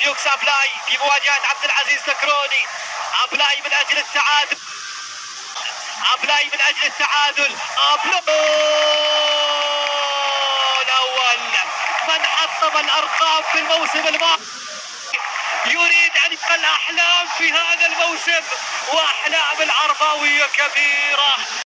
ديوكس ابلاي في مواجهه عبد العزيز سكروني. ابلاي من اجل التعادل، ابلاي من اجل التعادل. الاول من حطم الارقام في الموسم الماضي يريد ان يحقق الاحلام في هذا الموسم، واحلام العرباويه كبيره.